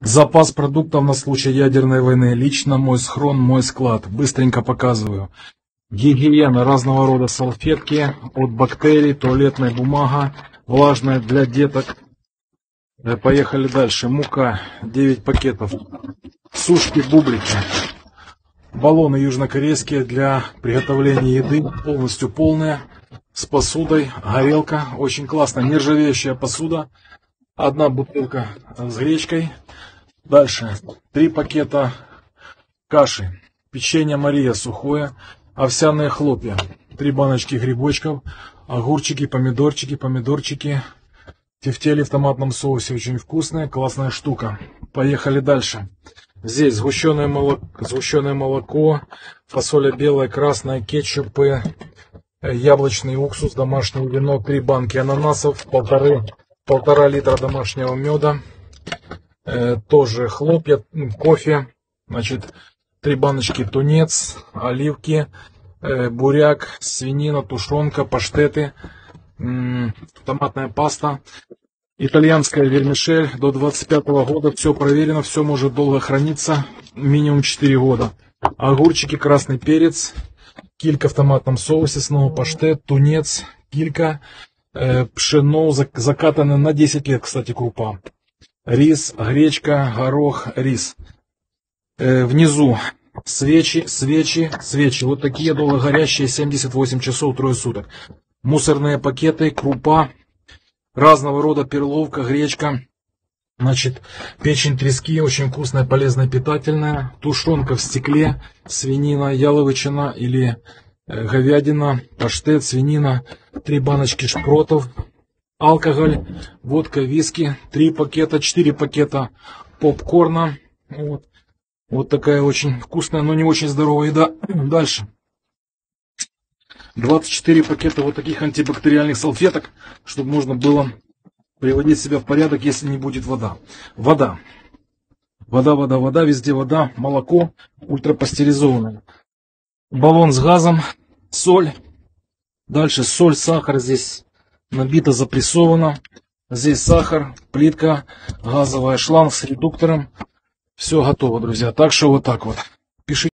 Запас продуктов на случай ядерной войны. Лично мой схрон, мой склад. Быстренько показываю. Гигиена, разного рода салфетки от бактерий, туалетная бумага, влажная для деток. Поехали дальше. Мука, 9 пакетов. Сушки, бублики. Баллоны южнокорейские для приготовления еды, полностью полные, с посудой, горелка, очень классно, нержавеющая посуда. Одна бутылка с гречкой. Дальше 3 пакета каши, печенье Мария сухое, овсяные хлопья, 3 баночки грибочков, огурчики, помидорчики, тефтели в томатном соусе, очень вкусная, классная штука. Поехали дальше. Здесь сгущенное молоко, фасоля белая, красная, кетчупы, яблочный уксус, домашнее вино, 3 банки ананасов, полтора литра домашнего меда, тоже хлопья, кофе, значит, 3 баночки тунец, оливки, буряк, свинина, тушенка, паштеты, томатная паста. Итальянская вермишель до 25-го года, все проверено, все может долго храниться, минимум 4 года. Огурчики, красный перец, килька в томатном соусе, снова паштет, тунец, килька, пшено, закатанное на 10 лет, кстати, крупа. Рис, гречка, горох, рис. Внизу свечи, вот такие долго горящие, 78 часов, трое суток. Мусорные пакеты, крупа. Разного рода перловка, гречка, значит, печень трески, очень вкусная, полезная, питательная, тушенка в стекле, свинина, яловичина или говядина, паштет, свинина, 3 баночки шпротов, алкоголь, водка, виски, 3 пакета, 4 пакета попкорна, вот такая очень вкусная, но не очень здоровая еда. Дальше. 24 пакета вот таких антибактериальных салфеток, чтобы можно было приводить себя в порядок, если не будет вода. Вода, везде вода, молоко ультрапастеризованное. Баллон с газом, соль. Дальше соль, сахар здесь набито, запрессовано. Здесь сахар, плитка, газовая, шланг с редуктором. Все готово, друзья. Так что вот так вот. Пишите.